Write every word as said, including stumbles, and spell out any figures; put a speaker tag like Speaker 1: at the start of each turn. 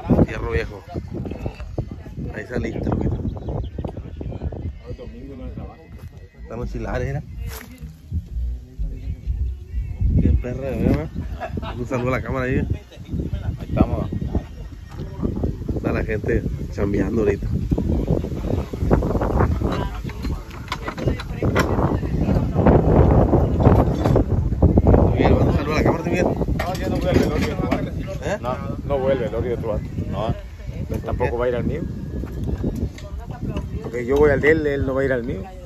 Speaker 1: Fierro Viejo. Ahí saliste, loquito. Están los chilares, era. Qué perra de ver, un saludo a la cámara ahí. Ahí estamos. Está la gente chambeando ahorita. Miguel, ¿vas a saludar a la cámara, Miguel?
Speaker 2: No, ya no vuelve el Ori de tu arte.
Speaker 1: ¿Eh?
Speaker 2: No, no vuelve el Ori de tu arte. No. Él tampoco va a ir al mío. Porque yo voy al de él, él no va a ir al mío.